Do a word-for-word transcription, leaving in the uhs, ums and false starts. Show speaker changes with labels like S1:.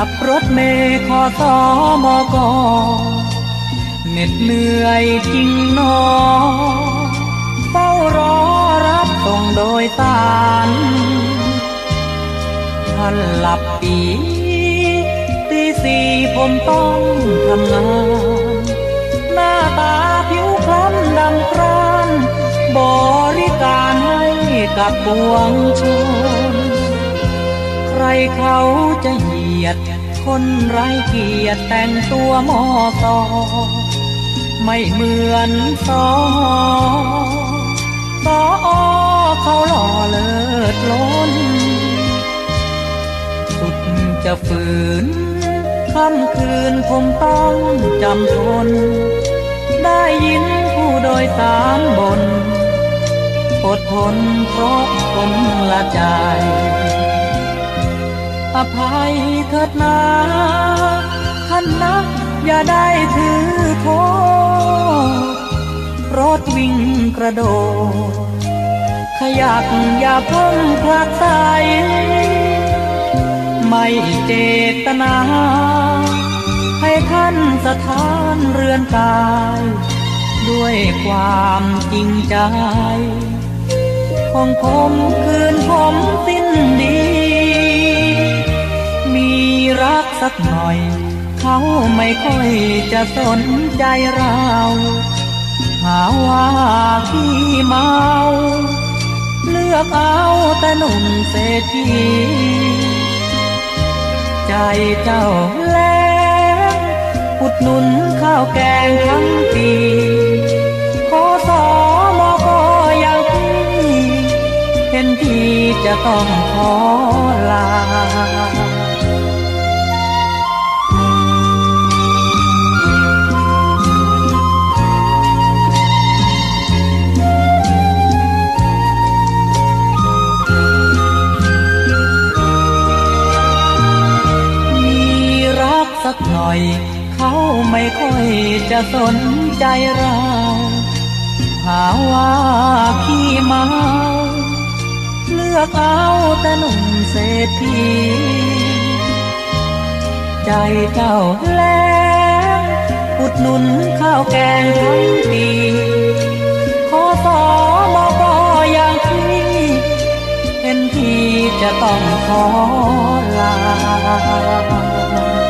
S1: บรถเมล์ขอสอมอกอเหน็ดเหนื่อยจริงหนอเฝ้ารอรับส่งโดยสารท่านหลับปีตีสี่ผมต้องทำงานหน้าตาผิวคล้ำดำคร้านบริการให้กับปวงชนใครเขาจะเหยียดคนไร้เกียรติแต่งตัวมอซอไม่เหมือนสอสอเขาหล่อเลิศล้นสุดจะฝืนค่ำคืนผมต้องจำทนได้ยินผู้โดยสารบ่นอดทนเพราะคนละใจอภัยเถิดนาท่านนักอย่าได้ถือโทษรถวิ่งกระโดดขยักอย่าเพิ่งพลัดใสไม่เจตนาให้ท่านสถานเรือนกายด้วยความจริงใจของผมคืนผมสิ้นดีมีรักสักหน่อยเขาไม่ค่อยจะสนใจเราหาว่าขี้เมาเลือกเอาแต่หนุ่มเศรษฐีใจเจ้าแล้วอุดหนุนข้าวแกงทั้งปีขอสอมอกออย่างพี่เห็นที่จะต้องขอลาสักหน่อยเขาไม่ค่อยจะสนใจเราหาว่าขี้เมาเลือกเอาแต่หนุ่มเศรษฐีใจเจ้าแล้วอุดหนุนข้าวแกงทั้งปีขอสอมอกออย่างพี่เห็นที่จะต้องขอลา